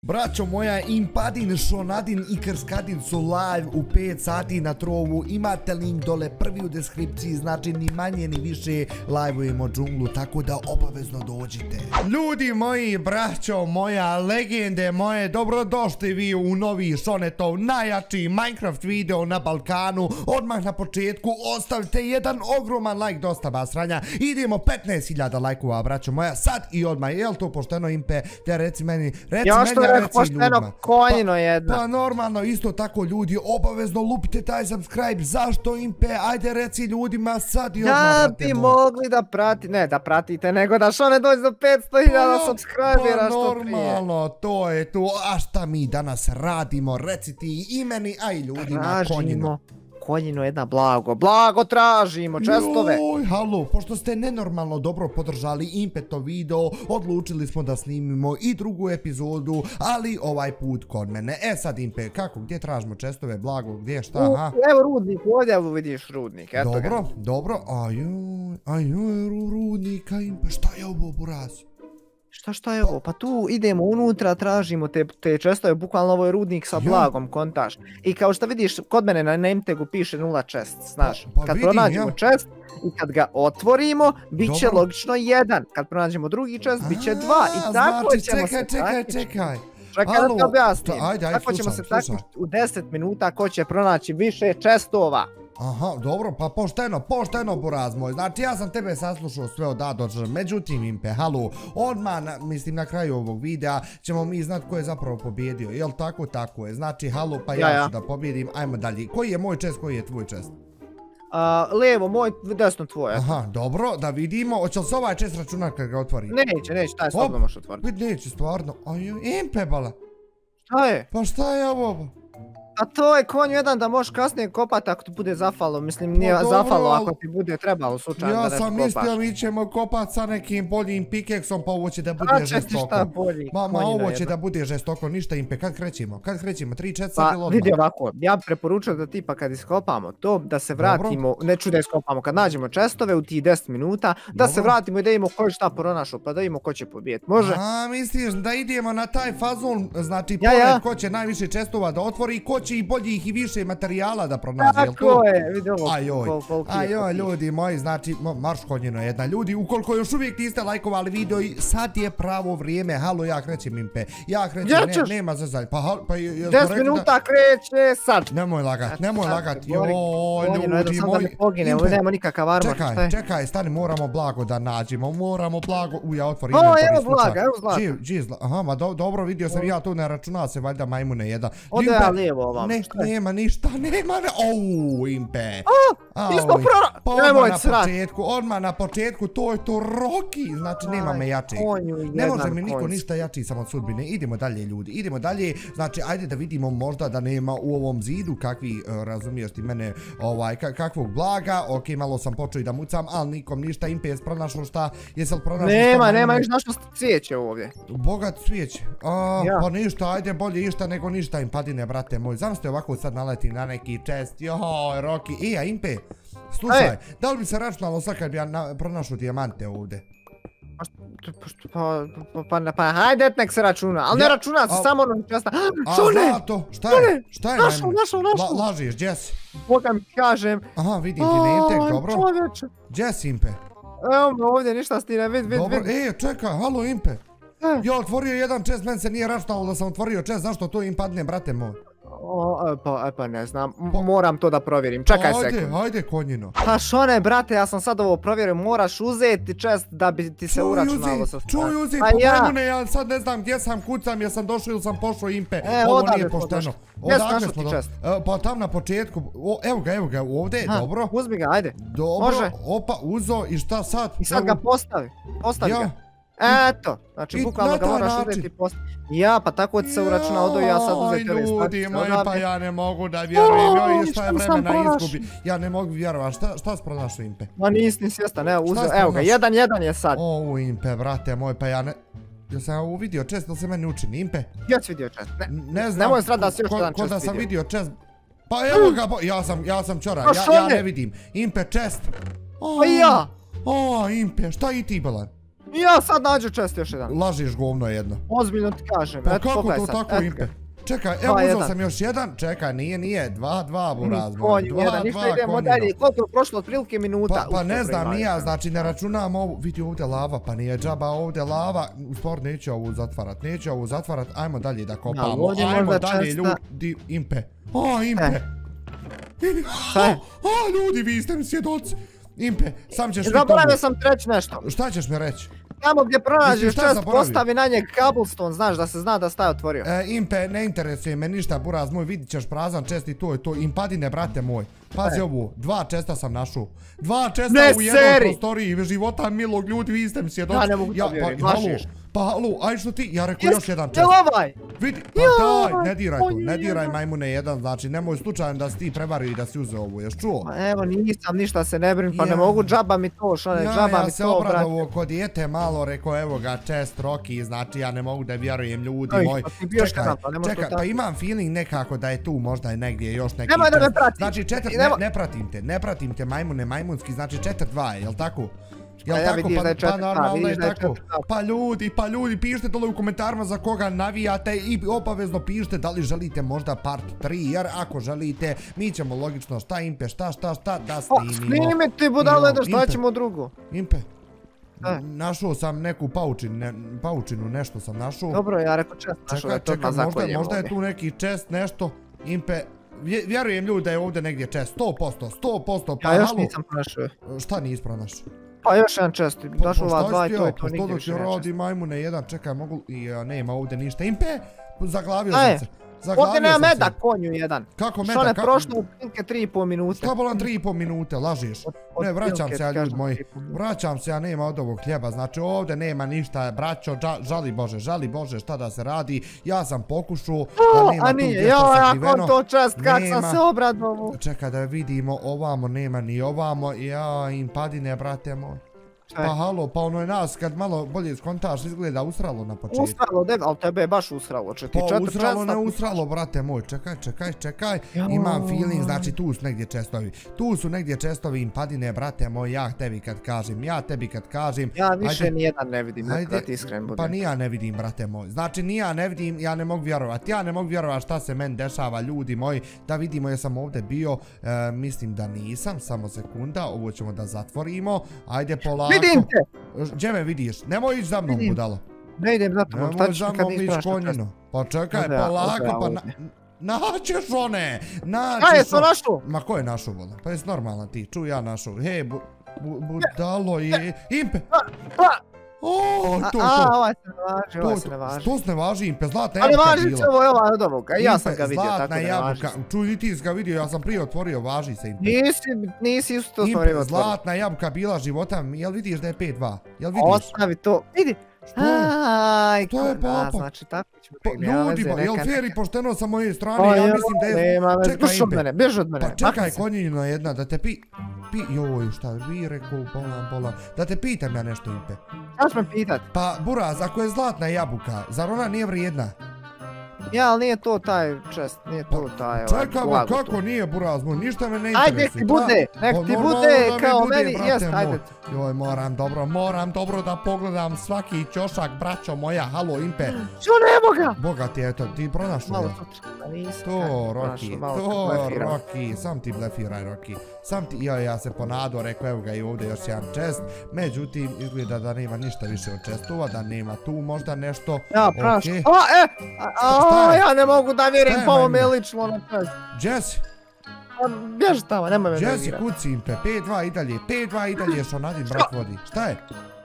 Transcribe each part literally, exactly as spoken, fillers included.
Braćo moja, Impadin, Šonadin i Krskadin su live u pet sati na Trovu. Imate link dole prvi u deskripciji, znači ni manje ni više live-ujemo džunglu, tako da obavezno dođite. Ljudi moji, braćo moja, legende moje, dobrodošli vi u novi Šonetov najjači Minecraft video na Balkanu. Odmah na početku ostavite jedan ogroman like, dosta basranja. Idemo petnaest hiljada lajkova, braćo moja, sad i odmah. Je li to pošteno, Impe? Te reci meni, reci meni. Pošteno konjino jedna. Pa normalno, isto tako ljudi, obavezno lupite taj subscribe. Zašto, Impe? Ajde reci ljudima sad i odmah, da brate bi moj. mogli da prati, ne da pratite, nego da Šone dođe do petsto hiljada subscribera što prije. Pa normalno, to je to. A šta mi danas radimo? Reci ti i meni, a i ljudima, konjino. Konjino jedna blago, blago tražimo, čestove. Joj, halo, pošto ste nenormalno dobro podržali Impetov video, odlučili smo da snimimo i drugu epizodu, ali ovaj put kod mene. E sad, Impe, kako, gdje tražimo čestove, blago, gdje, šta, aha? Evo rudnik, ovdje evo vidiš rudnik, eto ga. Dobro, dobro, ajoj, ajoj, rudnika, Impe, šta je ovo, buraz? Šta šta je ovo? Pa tu idemo unutra, tražimo te, te čestove, bukvalno ovo je rudnik sa blagom, kontaš. I kao što vidiš, kod mene na nametagu piše nula čest, znaš. Pa, pa kad vidim, pronađemo ja. čest i kad ga otvorimo, bit će Dobro. logično jedan. Kad pronađemo drugi čest, bit će dva. I tako znači, ćemo čekaj, se čekaj, takmičiti. čekaj. Čekaj da ti objasnim. Ajde, ajde, Tako ćemo se slušam, slušam. takmičiti u deset minuta ko će pronaći više čestova. Aha, dobro, pa pošteno, pošteno, buraz moj. Znači, ja sam tebe saslušao sve od A do Ž. Međutim, Impe, halo, odmah, na, mislim, na kraju ovog videa ćemo mi znat ko je zapravo pobjedio. Jel tako? Tako je. Znači, halo, pa ja, Ja, ja. ću da pobjedim. Ajmo dalje. Koji je moj čest, koji je tvoj čest? A, levo moj, desno tvoj. eto. Aha, dobro, da vidimo. Hoće li se ovaj čest računat kad ga otvori? Neće, neće, taj Hop. slobodno možeš otvoriti. Vid, neće, stvarno. Ajoj, Impe, bala. Šta je? Pa šta je ovo? A to je konj jedan da možeš kasnije kopati ako ti bude zafalo, mislim nije Pa dobro, zafalo ali- ako ti bude trebalo u slučaju da Ja nešto sam kopaš. mislio mi ćemo kopat sa nekim boljim pikeksom, pa ovo će da A bude će ti žestoko. šta bolji, Ma, ma konjina ovo će jedna. da bude žestoko, ništa, Impe, kad krećemo? Kad krećemo? tri četiri sad Pa ili odmah? vidi ovako, ja preporučujem da tipa kad iskopamo to, da se vratimo, neću da iskopamo, kad nađemo čestove u tih deset minuta, da se Dobro. vratimo i da imamo ko je šta pronašao, pa da imamo ko će pobijeti, može? A, misliš da idemo na taj fazon, znači Ja, pored ja. ko će najviše čestova da otvori i ko će i boljih i više materijala da pronađe, jel to? Tako je, vidi ovo, Ajoj, kol- koliki je ajoj, popis. ljudi moji, znači, mo- marš konjino jedna. Ljudi, ukoliko još uvijek niste lajkovali video, i sad je pravo vrijeme. Halo, ja krećem, Impe. Ja krećem, Gdje ne, ćeš? nema zezaj. Pa, hal- pa, jesmo deset rekli da... minuta kreće sad. Nemoj lagat, nemoj Sad lagat, se bori, joj, konjino, jedno ljudi sam da moji. ne poginemo, Impe, nemamo nikakav armor, šta Čekaj, je? čekaj, stani, moramo blago da nađemo, moramo blago, u ja otvorim O, inventory evo slučaj. blaga, evo zlata. Gdje- gdje je zla- aha, ma do- dobro, vidio sam ja tu, ne računa se valjda majmune jedan. Ode Impe, ja lijevo ovam, Ne, šta je? nema ništa, nema, ne, ouu, Impe. A, Au, nismo prora... Pa odmah Nemoj na srat. početku, odmah na početku, to je to Rocky, znači nema me jačeg. konju Ne može jedan mi niko konj. ništa jači sam od sudbine. Idemo dalje, ljudi, idemo dalje. Znači, ajde da vidimo možda da nema u ovom zidu kakvi, e, razumiješ ti mene, ovaj, ka- kakvog blaga. Ok, malo sam počeo i da mucam, ali nikom ništa. Impe, jes pronašao šta? Jesi li pronašao šta? Nema, majmune? nema još našo cvijeće ovdje. Bogat cvijeće. A, Ja. pa ništa, ajde bolje išta nego ništa, Impadine, brate moj. Znam ste ovako sad naletim na neki čest. Joj, Rocky. E, a Impe, slušaj, Ej. da li bi se računalo sad kad bi ja na- pronašao dijamante ovdje? Pa, pa, pa, pa, pa, pa, hajde nek se računa, ali ne Ja, računa se a- samo ono česta. A, Šone, zlato, šta je? Šone, Šta je, našao, majmun? našao, našao. La, lažiš, gdje si? Boga mi kažem. Aha, vidim ti name tag, dobro. Čovječe, Gdje si, Impe? evo me ovdje, ništa stine, vid, vid, Dobro, vid. e, čekaj, halo, Impe. E. Ja otvorio jedan čest, meni se nije računalo da sam otvorio čest, zašto to Impadne, brate moj? O, e, pa, e, pa ne znam, M- moram to da provjerim, čekaj Ajde, sekund. ajde, konjino. Pa Šone, brate, ja sam sad ovo provjerio, moraš uzeti čest da bi ti se Čuj, uračunalo uzi, sa čuj, strane. uzi, Pa po ja. majmune, ja sad ne znam gdje sam, kucam, jesam došao ili sam pošao, Impe. E, Ovo odakle nije smo pošteno. došli? Gdje si Odakle našao smo ti do- čest? E, Pa tam na početku, o, evo ga, evo ga, ovdje, Ha, dobro. Uzmi ga, ajde. Dobro, može. opa, uzo i šta sad? I sad Evo, ga postavi, postavi Ja. ga. Eto, znači i bukvalno na ga taj moraš način. uzeti i postavi. Ja, pa tako ti se uračuna odo ja sad uzeti ove Joj, ljudi statice moji, pa odavde. ja ne mogu da vjerujem, joj, Oj, šta je šta sam vremena pronašao? izgubi. Ja ne mogu vjerovat, šta, šta si pronašao, Impe? Ma nisi ni svjestan, evo uzeo, si evo ga, pronašao? jedan jedan je sad. O, Impe, brate moj, pa ja ne... Ja sam ovo vidio čest, da se meni učini, Impe? Gdje si vidio čest? Ne, Ne znam, nemoj srat da si još ko- jedan ko čest da sam vidio. vidio čest. Pa evo ga, bo- ja sam, ja sam čora, Pa ja, ja Šone! ne vidim. Impe, čest. O, Pa i ja. O, Impe, šta i ti, Balan? Ja sad nađu čest još jedan. Lažiš govno jedno. Ozbiljno ti kažem. Pa Eto, kako pogledaj to sad. tako, Eto Impe? ga. Čekaj, evo Dva, uzeo jedan. sam još jedan. Čekaj, nije, nije. Dva, dva, buraz. Konju Dva, jedan, ništa dva, idemo konjino. dalje. Koliko je prošlo otprilike minuta? Pa, pa Uf, ne dobro znam, ima ni ja, jedan. znači ne računam ovu, vidi ovdje lava, pa nije džaba ovdje lava, u stvar neću ovu zatvarat, neću ovu zatvarat, ajmo dalje da kopamo, ovdje ajmo možda dalje česta- ljudi, Impe, o Impe, Šta je? o ljudi, vi ste mi svjedoci, Impe, sam ćeš mi Zaboravio tomu, sam ti reći nešto. šta ćeš mi reći? Tamo gdje pronađeš Mislim, šta čest, zaboravio? postavi na njeg cobblestone, znaš da se zna da staje otvorio. E, Impe, ne interesuje me ništa, buraz moj, vidit ćeš prazan čest i to je to, Impadine, brate moj, pazi ovu, dva česta sam našao, dva česta Ne u jednoj seri! prostoriji, života milog ljudi, vi ste mi svjedoci. Ja ne mogu to vjerujem, pa, halo, lažeš. pa halo, aj što ti, ja rekao još jedan čest. Jel ovaj? Vidi, pa daj, ne diraj to, ne diraj majmune jedan, znači nemoj slučajno da si ti prevario i da si uzeo ovu, ješ čuo? Ma evo nisam ništa se ne brin, pa Ja. ne mogu džaba mi to, što ne Ja, džaba ja mi se to, brate. obradovo kod dijete malo, rekao evo ga čest Rocky, znači ja ne mogu da vjerujem ljudi Oj, moji. pa ti bi još Čekaj, jedan, pa ne može to čekaj, pa tako. imam feeling nekako da je tu možda je negdje još neki Nemoj da me čest. pratiš. Znači četiri, I ne, nemoj- ne pratim te, ne pratim te majmune majmunski, znači četiri dva, jel tako? Jel Pa ja tako? vidiš Pa, da je pa četiri dva, normalno je vidiš da je tako. četiri dva. Pa ljudi, pa ljudi, pišite dole u komentarima za koga navijate i obavezno pišite da li želite možda part tri, jer ako želite, mi ćemo logično šta Impe, šta, šta, šta da O, snimimo. snimi ti budale da šta Impe. ćemo drugo. Impe, E. našao sam neku paučinu, ne, paučinu, nešto sam našao. Dobro, ja rekao čest, našao Čekaj, da to čekaj, odmah možda, zakoljemo možda je ovdje. tu neki čest, nešto, Impe, vje- vjerujem ljudi da je ovdje negdje čest, sto posto, sto posto, pa Ja još halo, nisam pronašao. šta nisi pronašao? Pa još jedan čest, Pa, daš pa ova šta dva si i ti to ja, je to, pa što nigdje dok više ti neće. rodi majmune jedan, čekaj, mogu, i ja, nema ovdje ništa, Impe, zaglavio Aj, sam se, zaglavio Ovdje nema sam se. meda, konju jedan. Kako Što meda, ne kako? prošlo otprilike tri i pol minute. Šta bolan tri i pol minute, lažiš? Ne, vraćam Otprilike, se ja ti ljudi kažem, moji, tri i pol minute. vraćam se ja, nema od ovog hljeba, znači ovdje nema ništa, braćo, dža- žali Bože, žali Bože šta da se radi, ja sam pokušao, da O, nema a tu nije, gdje jao, što ja sakriveno. to čest, kak Nema. sam se obradovao. Čekaj da vidimo, ovamo nema ni ovamo, ja im padine, brate moj. Šta je? Pa halo, pa ono je nas kad malo bolje skontaš izgleda usralo na početku. Usralo, de, ali tebe je baš usralo, če ti Pa četiri usralo, česta, ne ti- usralo, brate moj, čekaj, čekaj, čekaj, Joj. imam feeling, znači tu su negdje čestovi, tu su negdje čestovi im padine, brate moj, ja tebi kad kažem, ja tebi kad kažem, Ja više ajde, nijedan ne vidim, ajde, da ti iskren budem. pa ni ja ne vidim, brate moj, znači ni ja ne vidim, ja ne mogu vjerovat, ja ne mogu vjerovat šta se meni dešava, ljudi moji, da vidimo jesam ovdje bio, e, mislim da nisam, samo sekunda, ovo ćemo da zatvorimo, ajde polako. Vidim te! Gdje me vidiš? Nemoj ići za mnom, Vidim. budalo. Ne idem za tobom, šta Nemoj ćeš za mi kad mnom nisi ići pronašao čest? konjino. Pa čekaj, Ovdje ja, polako, ovdje ja, pa na... ovdje. Naćeš one! Naćeš Šta je to one. našao? Ma ko je našao, vola? Pa jesi normalan ti, čuj ja našao. Hej, bu, bu, budalo je... Impe! Pa! O, A, to, a, to. ovaj se ne važi, ovaj To, se ne važi. to se ne važi, Impe, zlatna Ali jabuka važi bila. se ovo je ovaj od ovoga, ja sam Impe, ga vidio, tako zlatna da ne važi. jabuka. Čuj, i ti si ga vidio, ja sam prije otvorio, važi se, Impe. Nisi, nisi isto to Impe, vrijeme otvorio. zlatna jabuka bila života, jel vidiš da je pet dva? Jel vidiš? Ostavi to, vidi. Što je? Aj, To je ko- a, papa. znači tako ćemo Pa, negdje, nema ljudi, veze, ba, jel neka, fair i neka. pošteno sa moje strane, Pa ja jel, mislim da je... nema veze, Čekaj, bjež od Impe. mene, bjež od mene. Pa čekaj, makni se. konjino jedna, da te pi... Pi... Joj, šta vi rekao, bolan, bolan. Da te pitam ja nešto, Impe. Šta ćeš me pitat? Pa, Buraz, ako je zlatna jabuka, zar ona nije vrijedna? Ja, ali nije to taj čest, nije to taj ovaj Čekaj, ba, blago kako to. nije, Buraz moj, ništa me ne interesuje. Ajde, nek ti bude, Pa, nek pa ti normalno bude da mi kao bude, meni, brate jest, moj. ajde. Joj, moram dobro, moram dobro da pogledam svaki ćošak, braćo moja, halo, Impe. Što nemo ga? Boga ti, eto, ti pronašao Malo je. sutra, pa nisam. To, kako, Rocky, pronašao, malo to, sam blefirao. Rocky, sam ti blefiraj, Rocky. Sam ti, ja, ja se ponadao, rekao, evo ga i ovdje još jedan čest, međutim, izgleda da nema ništa više od čestova, da nema tu možda nešto, Ja, pronašao. okej. O, e, a, Šta a, je? ja ne mogu da vjerim, Šta je, pa ovo mi je majmune? lično na čest. Jesse, Pa, bježi tamo, nemoj me Jesse, nervirati. kuci Impe, pet dva i dalje, pet dva i dalje, što nadim brat vodi, šta je?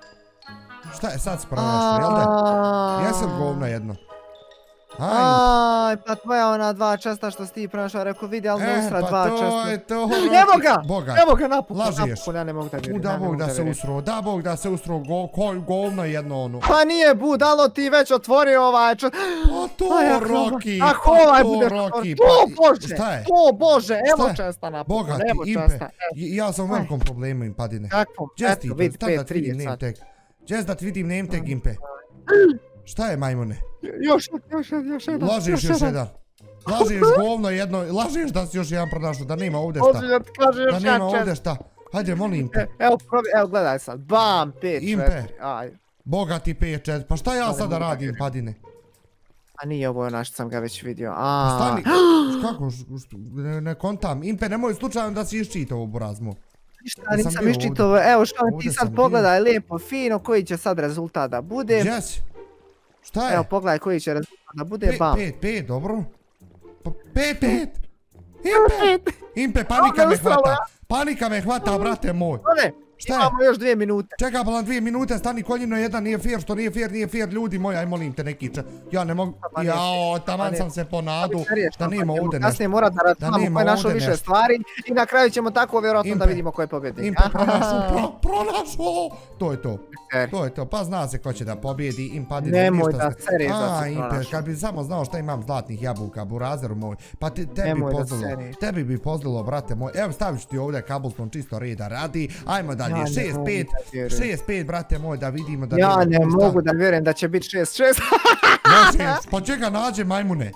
Šta je, sad si pronašao, jel da? Jesi li govno jedno? Ajde. Aj, pa tvoja ona dva česta što si ti pronašao, rekao vidi, ali ne usra dva E, pa to česta. je to, Evo ga! Boga. Evo ga napokon, Lažeš. napokon, ja ne mogu da vjerujem. U, da ja ne Bog mogu da se vjerujem. usro, da Bog da se usro, go, ko, govno jedno ono. Pa nije budalo ti već otvorio ovaj čest. Pa to, Aj, ako- Rocky, Ako pa ovaj to, bude Rocky, to pa... bože, Šta je? to bože, evo Šta je? česta napokon, Boga evo ti, Impe, česta. e, J- ja sam u Aj. velikom problemu im padine. Kakvom, Jess ti, eto vidi, stan da pet ti vidim tri name sad. tag. Jess da ti vidim name tag, Impe. Šta je, majmune? Još, još, još, još jedan. Lažiš još jedan. Lažiš govno jedno, lažiš da si još jedan pronašao, da nema ovdje šta. Ozbiljno ti kaže Da još nema jedan ovdje čest. šta. Hajde, molim te. E, Evo, probi, evo gledaj sad, bam, pet, Impe. četiri, aj. Bogati pet četiri. Pa šta ja sada radim, Padine? A nije ovo ono što sam ga već vidio. Pa stani, kako, ne kontam. Impe, nemoj slučajno da si iščitao u burazmu. Ništa, nisam iščitao. Evo što ti sad pogledaj lijepo, fino, koji će sad rezultat da bude. Gdje si? Šta je? Evo pogledaj koji će rezultat da bude, bam. pet, pet, dobro. pet, pet. Impe, Impe, panika me hvata. Panika me hvata, brate moj. Šta je? Imamo još dvije minute. Čekaj, pa na dvije minute, stani koljino jedan, nije fair, što nije fair, nije fair, ljudi moji, aj molim te neki če. Ja ne mogu, jao, taman sam se ponadu, da nema ovdje nešto. Kasnije mora da računamo ko je našao više stvari i na kraju ćemo tako vjerojatno da vidimo ko je pobjednik. Impe, pronašao, pronašao, to je to, to je to, pa zna se ko će da pobjedi, Impe, nemoj da seriš da si pronašao. Impe, kad bi samo znao šta imam zlatnih jabuka, burazeru moj, pa tebi pozdilo, tebi bi pozdilo, brate moj, evo stavit ću ti ovdje kabelstone čisto reda radi, ajmo dalje, šest pet, šest pet, brate moj, da vidimo da... Ja ne mogu da vjerujem da će biti šest šest. Pa čega nađe majmune?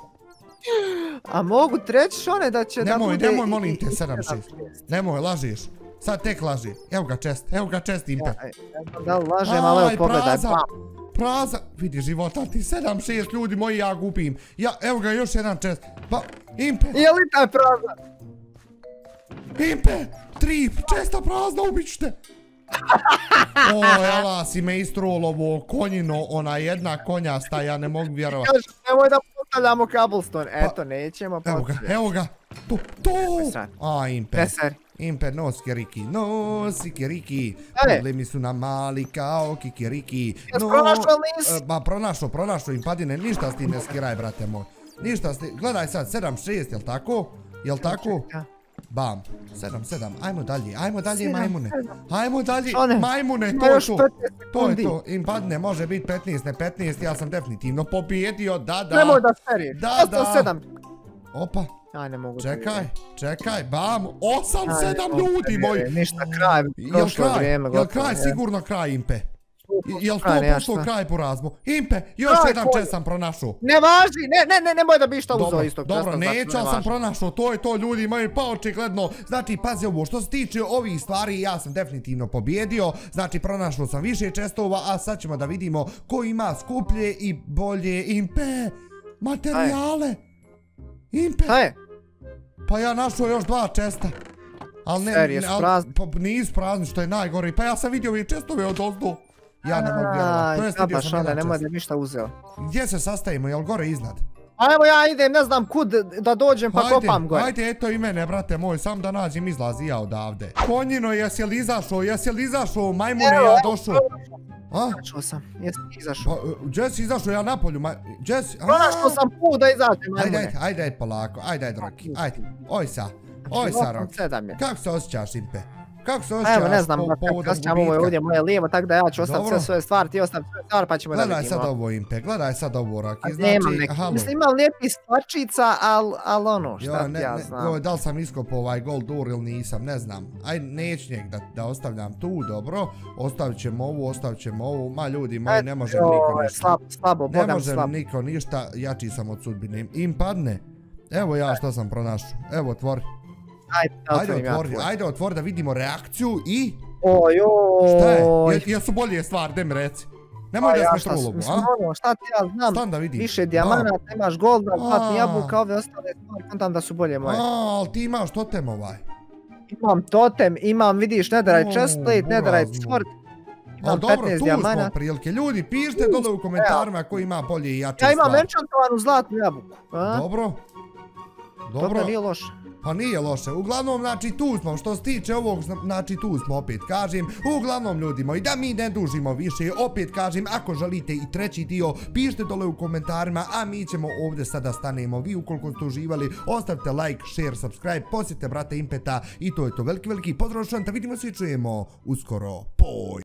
A mogu treći one da će da bude... Nemoj, nemoj, molim te, sedam šest. Nemoj, lažiš. Sad tek laži. Evo ga čest, evo ga čest, Impe. Da lažem, ali evo pogledaj. Praza, vidi života ti, sedam šest ljudi moji, ja gubim. Ja, evo ga još jedan čest. Pa, Impe. Je li taj praza? Impe, tri, česta prazna, ubit ću te. O, jela si me istrolovo, konjino, ona jedna konjasta, ja ne mogu vjerovat. Kaže, nemoj da postavljamo kabelstone, eto, nećemo postavljati. Evo ga, evo ga, to, to. A, Impe, Impe, no skiriki, no skiriki. Problemi su nam mali kao kikiriki. Jes pronašao nis? Ma pronašao, pronašao im, Padine, ništa s ti ne skiraj, brate moj. Ništa s ti, gledaj sad, sedam šest, jel tako? Jel tako? Bam, sedam sedam, ajmo dalje, ajmo dalje majmune, ajmo dalje majmune, to je to, to je to, im padne, može biti petnaest, ne petnaest, ja sam definitivno pobjedio, da da. Nemoj da seri, da da. Opa, aj ne mogu. Čekaj, čekaj, bam, osam sedam ljudi moji. Ništa, kraj, prošlo vrijeme. Jel kraj, sigurno kraj, Impe? Jel to pošlo kraj po razmu? Impe, još jedan čest sam pronašao. Ne važi, ne, ne, ne, nemoj da bi šta uzeo istog česta. Dobro, neću, ali sam pronašao, to je to ljudi moji, pa očigledno. Znači, pazi ovo, što se tiče ovih stvari, ja sam definitivno pobjedio. Znači, pronašao sam više čestova, a sad ćemo da vidimo ko ima skuplje i bolje, Impe, materijale. Impe, pa ja našao još dva česta. Ali ne, nisu prazni, što je najgori, pa ja sam vidio ovih čestove od ozdu. Ja ne mogu vjerovati, to jest vidio sam jedan čest. Nemoj da bi šta uzeo. Gdje se sastajemo, jel gore iznad? A evo ja idem, ne znam kud da dođem pa kopam gore. Hajde, eto i mene, brate moj, sam da nađem izlaz i ja odavde. Konjino, jesi li izašao, jesi li izašao, majmune, ja došao. Izašao sam, jesi izašao. Gdje si izašao, ja napolju, gdje si... Pronašao sam put da izađem, majmune. Ajde, ajde, ajde polako, ajde, ajde, Roki, ajde, oj sa, oj sa, Roki. Kako se osjećaš, Impe? Kako se osjećaš? Evo, ne znam, kako osjećam, ovo je ovdje moje lijevo, tako da ja ću ostaviti sve svoje stvari, ti ostavi svoje stvari pa ćemo da vidimo. Gledaj sad ovo, Impe, gledaj sad ovo, Roki, znači, halo. Mislim, imam lijepih stvarčica, ali ono, šta ti ja znam. Da li sam iskopao ovaj gold ur ili nisam, ne znam. Ajde, neću njeg da ostavljam tu, dobro. Ostavit ćemo ovu, ostavit ćemo ovu, ma ljudi moji, ne može niko ništa. Slabo, bogam slabo. Ne može niko ništa, jači sam od sudbine. Im padne. Evo ja što sam pronašao, evo otvori. Ajde otvori, ajde otvori da vidimo reakciju i... Ojoj... Šta je? Jesu bolje stvari, daj mi reci. Nemoj da smo trulovu, a? Šta ti ja znam? Stan da vidim. Više dijamanata, imaš golda, zlatni jabuka, ove ostale stvari, kontam da su bolje moje. A, ali ti imaš totem ovaj. Imam totem, imam, vidiš, netherite chestplate, netherite sword. Ali dobro, tu smo prilike. Ljudi, pišite dole u komentarima ko ima bolje i jače stvari. Ja imam enchantovanu zlatnu jabuku. Dobro. Dobro. Nije loše. Pa nije loše, uglavnom znači tu smo, što se tiče ovog, znači tu smo opet kažem, uglavnom ljudi moji, da mi ne dužimo više, opet kažem, ako želite i treći dio, pišite dole u komentarima, a mi ćemo ovdje sada stanemo, vi ukoliko ste uživali, ostavite like, share, subscribe, posjetite brata Impeta i to je to, veliki veliki pozdrav što vam, da vidimo se i čujemo uskoro, poj!